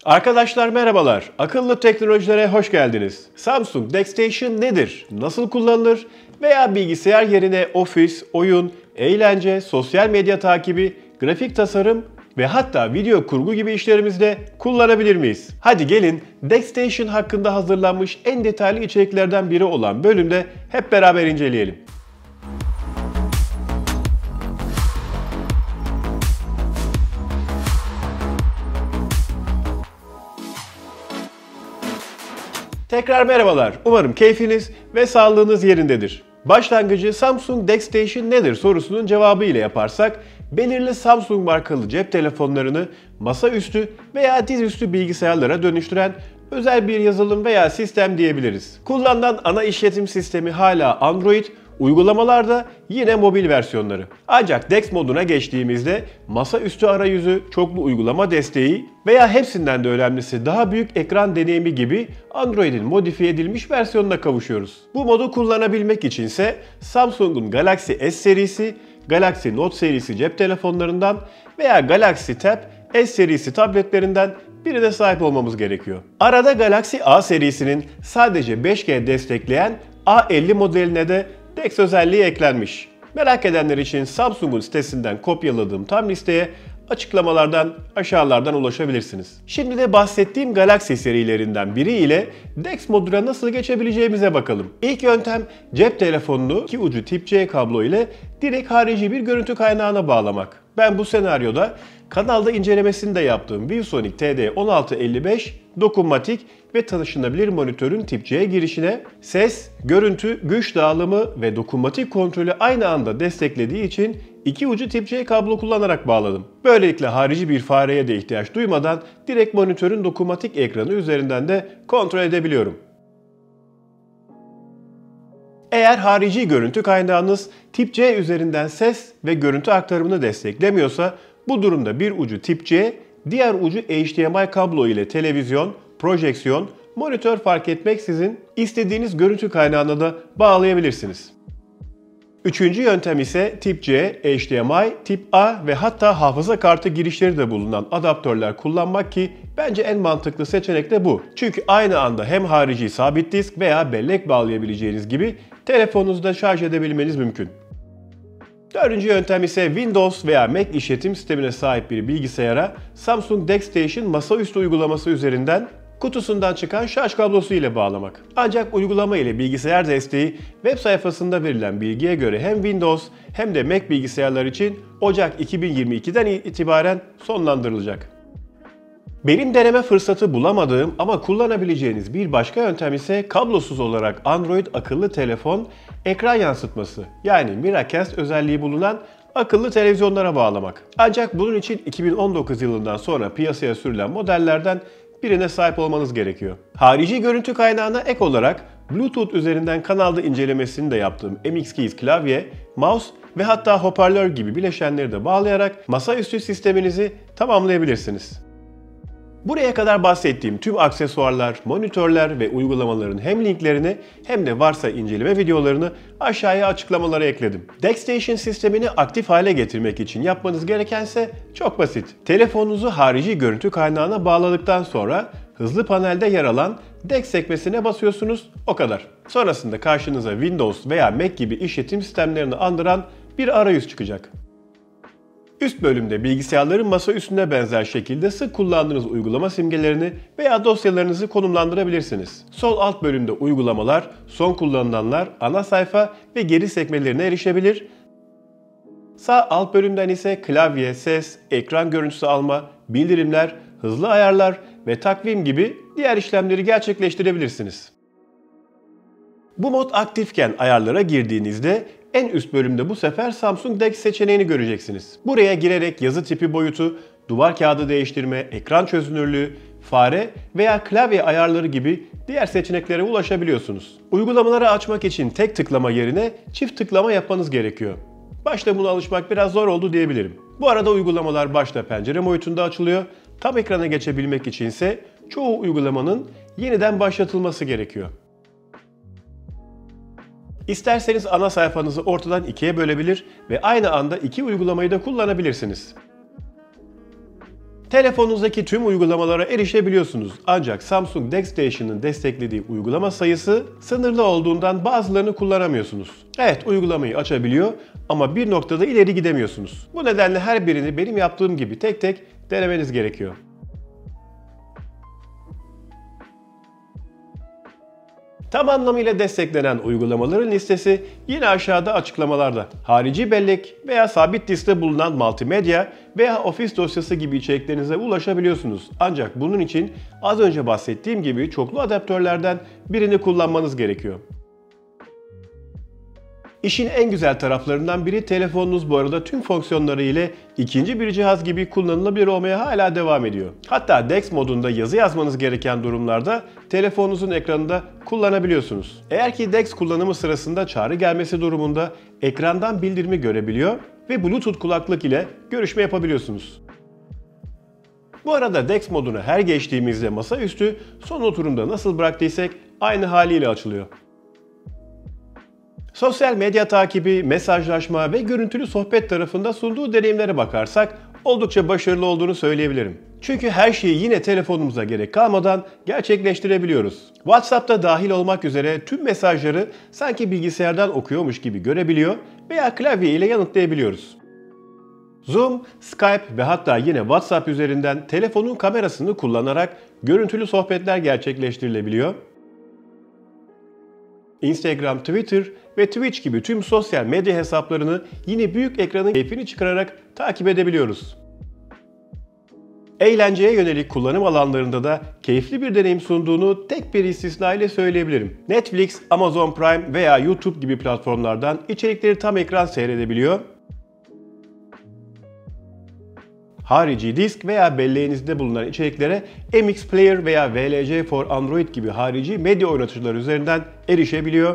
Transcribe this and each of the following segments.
Arkadaşlar merhabalar. Akıllı teknolojilere hoş geldiniz. Samsung DeckStation nedir? Nasıl kullanılır? Veya bilgisayar yerine ofis, oyun, eğlence, sosyal medya takibi, grafik tasarım ve hatta video kurgu gibi işlerimizde kullanabilir miyiz? Hadi gelin DeckStation hakkında hazırlanmış en detaylı içeriklerden biri olan bölümde hep beraber inceleyelim. Tekrar merhabalar. Umarım keyfiniz ve sağlığınız yerindedir. Başlangıcı Samsung DeckStation nedir sorusunun cevabı ile yaparsak, belirli Samsung markalı cep telefonlarını masaüstü veya dizüstü bilgisayarlara dönüştüren özel bir yazılım veya sistem diyebiliriz. Kullanılan ana işletim sistemi hala Android, uygulamalar da yine mobil versiyonları. Ancak DeX moduna geçtiğimizde masaüstü arayüzü, çoklu uygulama desteği veya hepsinden de önemlisi daha büyük ekran deneyimi gibi Android'in modifiye edilmiş versiyonuna kavuşuyoruz. Bu modu kullanabilmek içinse Samsung'un Galaxy S serisi, Galaxy Note serisi cep telefonlarından veya Galaxy Tab S serisi tabletlerinden birine sahip olmamız gerekiyor. Arada Galaxy A serisinin sadece 5G destekleyen A50 modeline de DeX özelliği eklenmiş. Merak edenler için Samsung'un sitesinden kopyaladığım tam listeye açıklamalardan aşağılardan ulaşabilirsiniz. Şimdi de bahsettiğim Galaxy serilerinden biri ile DeX moduna nasıl geçebileceğimize bakalım. İlk yöntem cep telefonunu iki ucu tip C kablo ile direkt harici bir görüntü kaynağına bağlamak. Ben bu senaryoda kanalda incelemesini de yaptığım ViewSonic TD1655 dokunmatik ve taşınabilir monitörün tip C girişine ses, görüntü, güç dağılımı ve dokunmatik kontrolü aynı anda desteklediği için iki ucu tip C kablo kullanarak bağladım. Böylelikle harici bir fareye de ihtiyaç duymadan direkt monitörün dokunmatik ekranı üzerinden de kontrol edebiliyorum. Eğer harici görüntü kaynağınız tip C üzerinden ses ve görüntü aktarımını desteklemiyorsa, bu durumda bir ucu tip C, diğer ucu HDMI kablo ile televizyon, projeksiyon, monitör fark etmeksizin istediğiniz görüntü kaynağına da bağlayabilirsiniz. Üçüncü yöntem ise tip C, HDMI, tip A ve hatta hafıza kartı girişleri de bulunan adaptörler kullanmak ki bence en mantıklı seçenek de bu. Çünkü aynı anda hem harici sabit disk veya bellek bağlayabileceğiniz gibi telefonunuzu da şarj edebilmeniz mümkün. Dördüncü yöntem ise Windows veya Mac işletim sistemine sahip bir bilgisayara Samsung DeckStation masaüstü uygulaması üzerinden kutusundan çıkan şarj kablosu ile bağlamak. Ancak uygulama ile bilgisayar desteği web sayfasında verilen bilgiye göre hem Windows hem de Mac bilgisayarlar için Ocak 2022'den itibaren sonlandırılacak. Benim deneme fırsatı bulamadığım ama kullanabileceğiniz bir başka yöntem ise kablosuz olarak Android akıllı telefon ekran yansıtması yani Miracast özelliği bulunan akıllı televizyonlara bağlamak. Ancak bunun için 2019 yılından sonra piyasaya sürülen modellerden birine sahip olmanız gerekiyor. Harici görüntü kaynağına ek olarak Bluetooth üzerinden kanalda incelemesini de yaptığım MX Keys klavye, mouse ve hatta hoparlör gibi bileşenleri de bağlayarak masaüstü sisteminizi tamamlayabilirsiniz. Buraya kadar bahsettiğim tüm aksesuarlar, monitörler ve uygulamaların hem linklerini hem de varsa inceleme videolarını aşağıya açıklamalara ekledim. DeckStation sistemini aktif hale getirmek için yapmanız gerekense çok basit. Telefonunuzu harici görüntü kaynağına bağladıktan sonra hızlı panelde yer alan DeX sekmesine basıyorsunuz, o kadar. Sonrasında karşınıza Windows veya Mac gibi işletim sistemlerini andıran bir arayüz çıkacak. Üst bölümde bilgisayarların masa üstüne benzer şekilde sık kullandığınız uygulama simgelerini veya dosyalarınızı konumlandırabilirsiniz. Sol alt bölümde uygulamalar, son kullanılanlar, ana sayfa ve geri sekmelerine erişebilir. Sağ alt bölümden ise klavye, ses, ekran görüntüsü alma, bildirimler, hızlı ayarlar ve takvim gibi diğer işlemleri gerçekleştirebilirsiniz. Bu mod aktifken ayarlara girdiğinizde en üst bölümde bu sefer Samsung DeX seçeneğini göreceksiniz. Buraya girerek yazı tipi boyutu, duvar kağıdı değiştirme, ekran çözünürlüğü, fare veya klavye ayarları gibi diğer seçeneklere ulaşabiliyorsunuz. Uygulamaları açmak için tek tıklama yerine çift tıklama yapmanız gerekiyor. Başta buna alışmak biraz zor oldu diyebilirim. Bu arada uygulamalar başta pencere boyutunda açılıyor. Tam ekrana geçebilmek içinse çoğu uygulamanın yeniden başlatılması gerekiyor. İsterseniz ana sayfanızı ortadan ikiye bölebilir ve aynı anda iki uygulamayı da kullanabilirsiniz. Telefonunuzdaki tüm uygulamalara erişebiliyorsunuz. Ancak Samsung DeckStation'ın desteklediği uygulama sayısı sınırlı olduğundan bazılarını kullanamıyorsunuz. Evet, uygulamayı açabiliyor ama bir noktada ileri gidemiyorsunuz. Bu nedenle her birini benim yaptığım gibi tek tek denemeniz gerekiyor. Tam anlamıyla desteklenen uygulamaların listesi yine aşağıda açıklamalarda. Harici bellek veya sabit diskte bulunan multimedya veya ofis dosyası gibi içeriklerinize ulaşabiliyorsunuz. Ancak bunun için az önce bahsettiğim gibi çoklu adaptörlerden birini kullanmanız gerekiyor. İşin en güzel taraflarından biri, telefonunuz bu arada tüm fonksiyonları ile ikinci bir cihaz gibi kullanılabilir olmaya hala devam ediyor. Hatta DeX modunda yazı yazmanız gereken durumlarda telefonunuzun ekranında kullanabiliyorsunuz. Eğer ki DeX kullanımı sırasında çağrı gelmesi durumunda ekrandan bildirimi görebiliyor ve Bluetooth kulaklık ile görüşme yapabiliyorsunuz. Bu arada DeX modunu her geçtiğimizde masaüstü son oturumda nasıl bıraktıysak aynı haliyle açılıyor. Sosyal medya takibi, mesajlaşma ve görüntülü sohbet tarafında sunduğu deneyimlere bakarsak oldukça başarılı olduğunu söyleyebilirim. Çünkü her şeyi yine telefonumuza gerek kalmadan gerçekleştirebiliyoruz. WhatsApp'ta dahil olmak üzere tüm mesajları sanki bilgisayardan okuyormuş gibi görebiliyor veya klavye ile yanıtlayabiliyoruz. Zoom, Skype ve hatta yine WhatsApp üzerinden telefonun kamerasını kullanarak görüntülü sohbetler gerçekleştirilebiliyor. Instagram, Twitter ve Twitch gibi tüm sosyal medya hesaplarını yine büyük ekranın keyfini çıkararak takip edebiliyoruz. Eğlenceye yönelik kullanım alanlarında da keyifli bir deneyim sunduğunu tek bir istisna ile söyleyebilirim. Netflix, Amazon Prime veya YouTube gibi platformlardan içerikleri tam ekran seyredebiliyor. Harici disk veya belleğinizde bulunan içeriklere MX Player veya VLC for Android gibi harici medya oynatıcıları üzerinden erişebiliyor.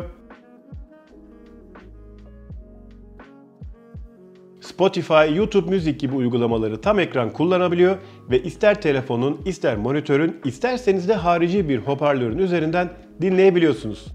Spotify, YouTube Müzik gibi uygulamaları tam ekran kullanabiliyor ve ister telefonun, ister monitörün, isterseniz de harici bir hoparlörün üzerinden dinleyebiliyorsunuz.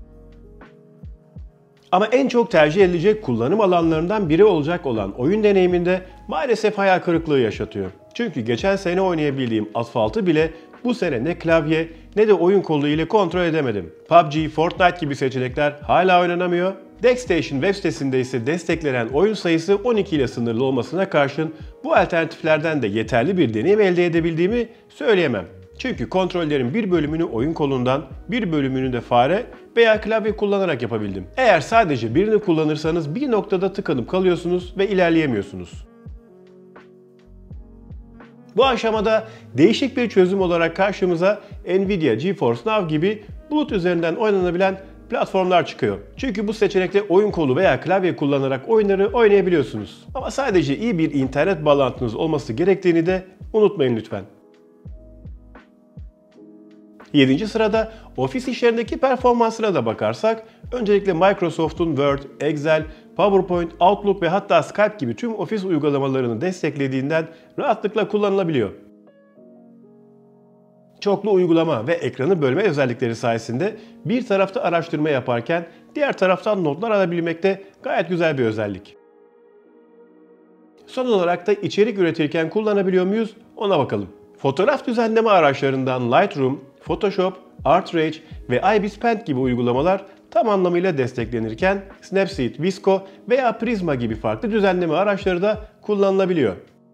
Ama en çok tercih edilecek kullanım alanlarından biri olacak olan oyun deneyiminde maalesef hayal kırıklığı yaşatıyor. Çünkü geçen sene oynayabildiğim Asphalt bile bu sene ne klavye ne de oyun kolu ile kontrol edemedim. PUBG, Fortnite gibi seçenekler hala oynanamıyor. DeckStation web sitesinde ise desteklenen oyun sayısı 12 ile sınırlı olmasına karşın bu alternatiflerden de yeterli bir deneyim elde edebildiğimi söyleyemem. Çünkü kontrollerin bir bölümünü oyun kolundan, bir bölümünü de fare veya klavye kullanarak yapabildim. Eğer sadece birini kullanırsanız bir noktada tıkanıp kalıyorsunuz ve ilerleyemiyorsunuz. Bu aşamada değişik bir çözüm olarak karşımıza Nvidia GeForce Now gibi bulut üzerinden oynanabilen platformlar çıkıyor. Çünkü bu seçenekte oyun kolu veya klavye kullanarak oyunları oynayabiliyorsunuz. Ama sadece iyi bir internet bağlantınız olması gerektiğini de unutmayın lütfen. 7. sırada ofis işlerindeki performansına da bakarsak, öncelikle Microsoft'un Word, Excel, PowerPoint, Outlook ve hatta Skype gibi tüm ofis uygulamalarını desteklediğinden rahatlıkla kullanılabiliyor. Çoklu uygulama ve ekranı bölme özellikleri sayesinde bir tarafta araştırma yaparken diğer taraftan notlar alabilmekte gayet güzel bir özellik. Son olarak da içerik üretirken kullanabiliyor muyuz ona bakalım. Fotoğraf düzenleme araçlarından Lightroom, Photoshop, ArtRage ve IBIS Paint gibi uygulamalar tam anlamıyla desteklenirken Snapseed, Visco veya Prisma gibi farklı düzenleme araçları da kullanılabiliyor.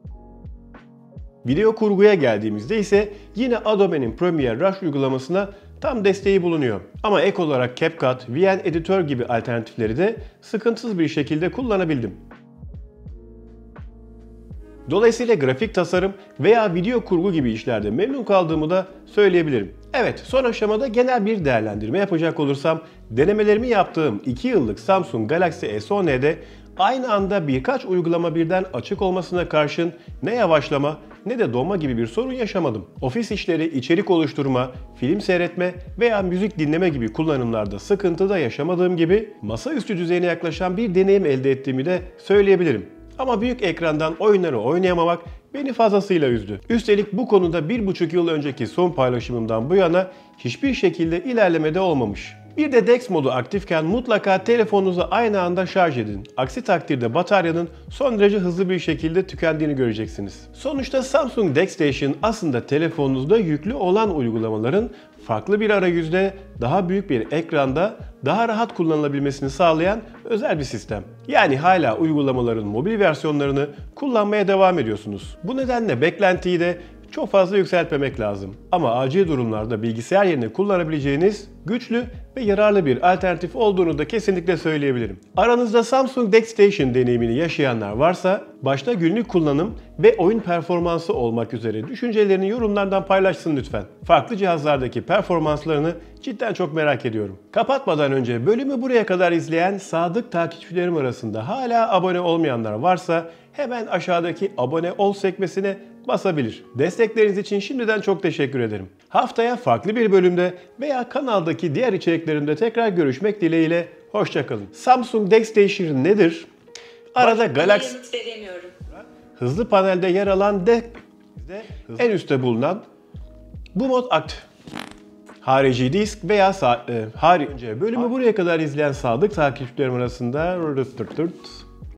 Video kurguya geldiğimizde ise yine Adobe'nin Premiere Rush uygulamasına tam desteği bulunuyor. Ama ek olarak CapCut, VN Editor gibi alternatifleri de sıkıntısız bir şekilde kullanabildim. Dolayısıyla grafik tasarım veya video kurgu gibi işlerde memnun kaldığımı da söyleyebilirim. Evet, son aşamada genel bir değerlendirme yapacak olursam, denemelerimi yaptığım 2 yıllık Samsung Galaxy S10e'de aynı anda birkaç uygulama birden açık olmasına karşın ne yavaşlama ne de donma gibi bir sorun yaşamadım. Ofis işleri, içerik oluşturma, film seyretme veya müzik dinleme gibi kullanımlarda sıkıntı da yaşamadığım gibi masaüstü düzeyine yaklaşan bir deneyim elde ettiğimi de söyleyebilirim. Ama büyük ekrandan oyunları oynayamamak beni fazlasıyla üzdü. Üstelik bu konuda 1,5 yıl önceki son paylaşımımdan bu yana hiçbir şekilde ilerleme de olmamış. Bir de DeX modu aktifken mutlaka telefonunuzu aynı anda şarj edin. Aksi takdirde bataryanın son derece hızlı bir şekilde tükendiğini göreceksiniz. Sonuçta Samsung DeX Station aslında telefonunuzda yüklü olan uygulamaların farklı bir arayüzde, daha büyük bir ekranda daha rahat kullanılabilmesini sağlayan özel bir sistem. Yani hala uygulamaların mobil versiyonlarını kullanmaya devam ediyorsunuz. Bu nedenle beklentiyi de çok fazla yükseltmemek lazım. Ama acil durumlarda bilgisayar yerine kullanabileceğiniz güçlü ve yararlı bir alternatif olduğunu da kesinlikle söyleyebilirim. Aranızda Samsung DeX Station deneyimini yaşayanlar varsa başta günlük kullanım ve oyun performansı olmak üzere düşüncelerini yorumlardan paylaşsın lütfen. Farklı cihazlardaki performanslarını cidden çok merak ediyorum. Kapatmadan önce bölümü buraya kadar izleyen sadık takipçilerim arasında hala abone olmayanlar varsa hemen aşağıdaki abone ol sekmesine basabilir. Destekleriniz için şimdiden çok teşekkür ederim. Haftaya farklı bir bölümde veya kanaldaki diğer içeriklerimde tekrar görüşmek dileğiyle. Hoşça kalın. Samsung DeX Station nedir? Arada Galaxy hızlı panelde yer alan en üstte bulunan bu mod aktif. Harici disk veya önce bölümü buraya kadar izleyen sadık takipçilerim arasında